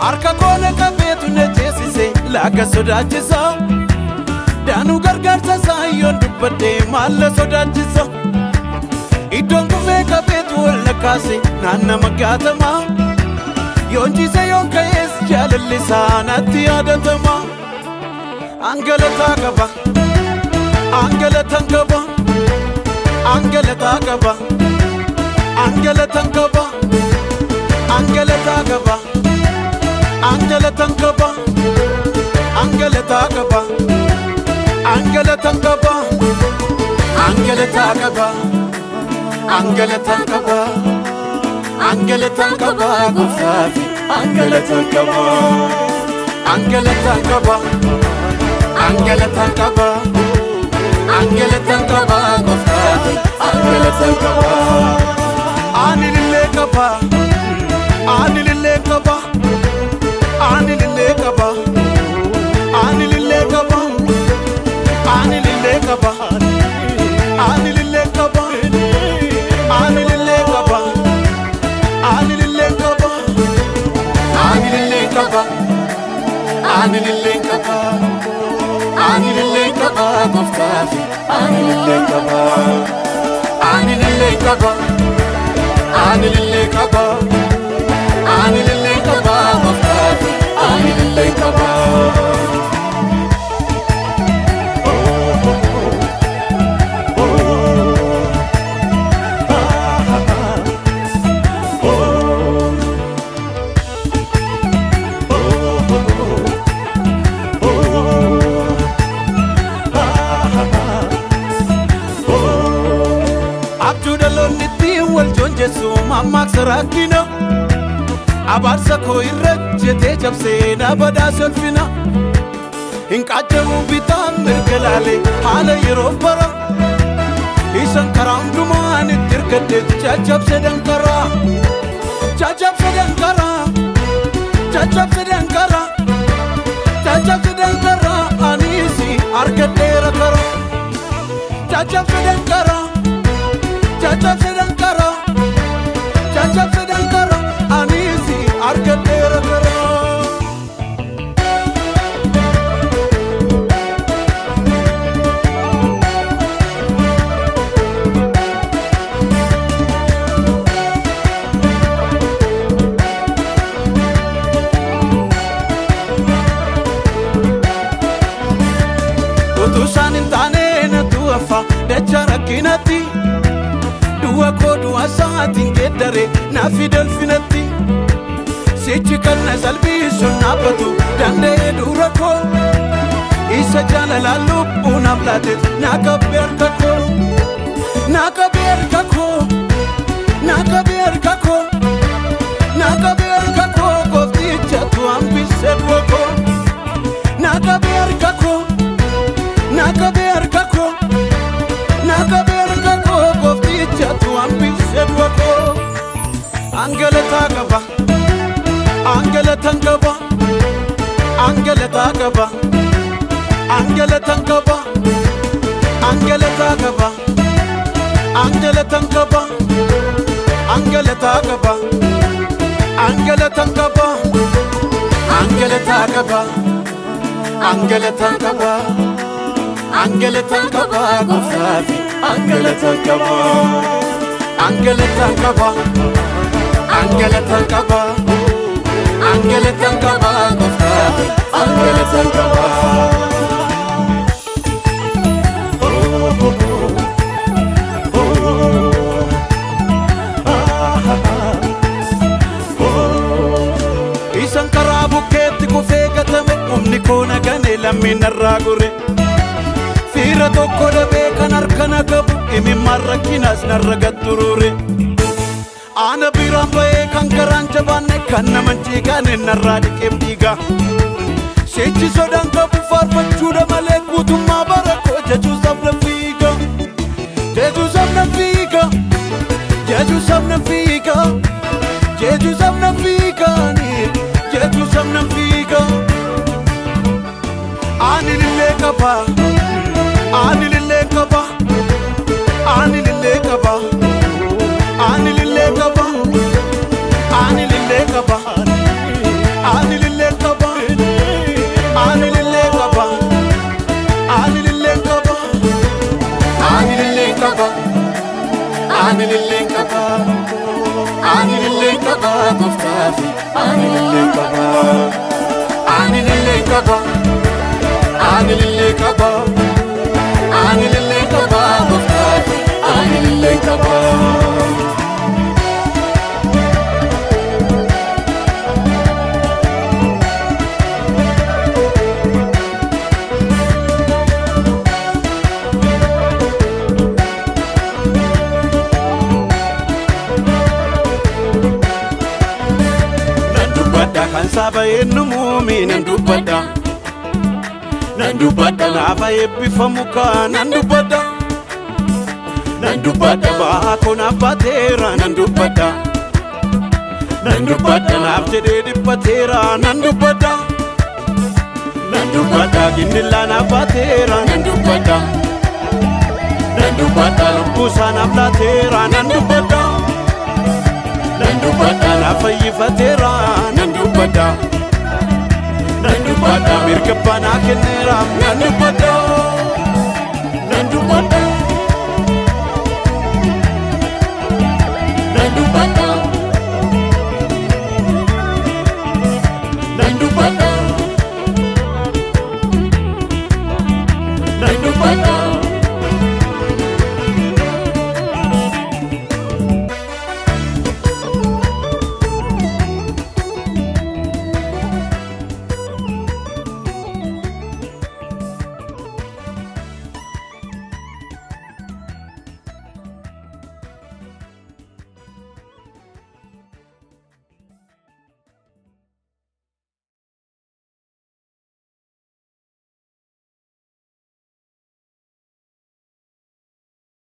Arka koone qabeetu na jeesise laga sodaachisa Daanuu gargaarsa saayyoon dubbadde maalla sodaachisa Iddoon kufee qabeetu wal nakaase naanna maggaatama Yoon jiise yoon ka'ees jaalallisaa natti yaadatama Angalataa qaba Angalatan qaba Angalataa qaba Angalatan qaba Angalataa qaba Angalatan qaba Angalataa qaba Angalatan qaba Angalataa qaba Angalatan qaba Angalatan qaba Gofaafi Angalatan qaba Angalatan qaba Angalatan qaba Angalatan qaba Gofaafi Angalatan qaba Anilillee qaba Anilillee qaba Anilillee qaba Anilillee qaba Anilillee qaba Anilillee qaba Anilillee qaba Anilillee qaba Anilillee qaba Anilillee qaba Anilillee qaba Gofaafi Anilillee qaba Anilillee qaba Anilillee qaba Anilillee qaba Gofaafi Anilillee qaba Jesu mammak sarakina Abarsa ko irrajete jabse na bada solfina Hinqajamu bitam mirgalale hala yerobara Isan karamduman ittirkade jajabse dankara Jajabse dankara Jajabse dankara Jajabse dankara Anisi argadera kara Jajabse dankara Jajabse dankara Jajabse dankara Anisi argadera kara Utusan intane na tuafa dachara kinati Dua kodu asaatin gedare na fidel finati Sichi kanna salbi sunnabatu dande durako Isa jalala lubbu nablatet na kabir kako Na kabir kako Na kabir kako Na kabir kako Kofticha tu ambiset wako Na kabir kako Na kabir kako Na kabir kako Kofticha tu ambiset wako Angalata qaba Angalatan qaba Angalata qaba Angalatan qaba Angalata qaba Angalatan qaba Angalata qaba Angalatan qaba Angalata qaba Angalatan qaba Angalatan qaba Gofaafi Angalatan qaba Angalatan qaba Angalatan qaba Angalatan qaba Gofaafi Angalatan qaba Isan karaa bukkeetti kufee gatame humni koo nagane lammiin narraa gore Fiira tokko dhabee kan harkana qabu imimmaan rakkinaas narra gatturuure Ana biraan ba'ee kan garaan jabaanne kan naman ciigaane narraa dhiqeef dhiiga Sichi sodaan qabu faarfachuudha malee guutummaa bara koo jechuusaaf na fiiga Jechuusaaf na fiiga Jechuusaaf na fiiga Jechuusaaf na fiiga Jechuusaaf na fiiga Anilillee qaba Anilillee qaba Anilillee qaba Anilillee qaba Anilillee qaba Anilillee ani lilleen qaba ani lilleen qaba goftaafi ani lilleen qaba ani lilleen qaba ani lilleen qaba ani lilleen qaba goftaafi ani lilleen qaba kan saba enumumi nandubada nafa ebifamuka nandubada bahako nabatera nandubada nafjededi patera nandubada gindila nabatera nandubada lumbusa naflatera nandubada nafayifatera nandubada mirkabana kenera nandubada